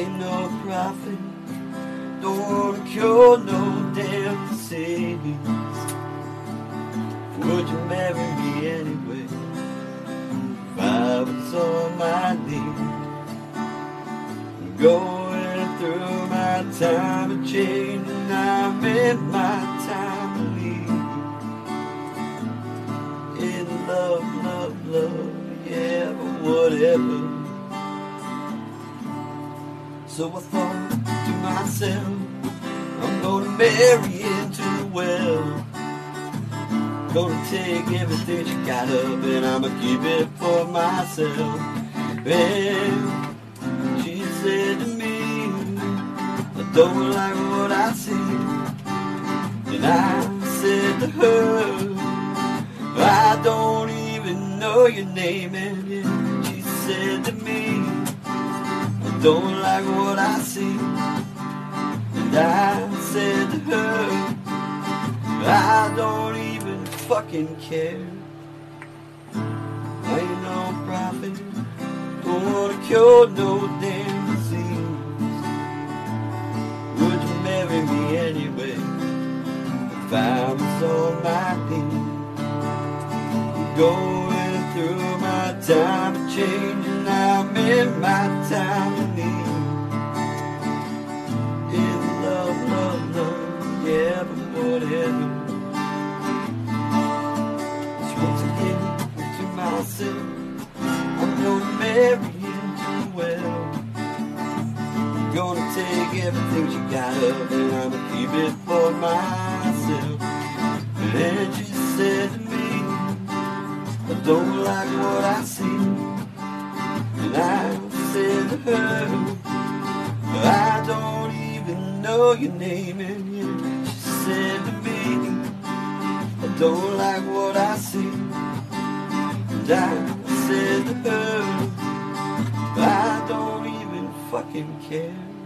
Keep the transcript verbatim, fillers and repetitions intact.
ain't no prophet, don't wanna cure no damn disease. Would you marry me anyway, if I was on my knees? Going through my time of change, and I'm in my time of leave. In love, love, love, yeah, but whatever. So I thought to myself, I'm gonna marry into the well. Gonna take everything she got up, and I'ma keep it for myself. And she said to me, I don't like what I see. And I said to her, I don't even know your name. And yeah, she said to me, I don't like what I see. And I said to her, I don't even fucking care. I ain't no prophet, don't wanna cure no damn disease. Would you marry me anyway, if I was on my knees? Going through my time of change, and I'm in my time of need. In love, love, love, yeah, but whatever. So once again, to myself, I'm gonna marry into the well. I'm gonna take everything she got up, and I'ma keep it for myself. And she said to me, I don't like what I see. And I said to her, I don't even know your name. And yeah, she said to me, I don't like what I see. And I said to her, I don't even fucking care.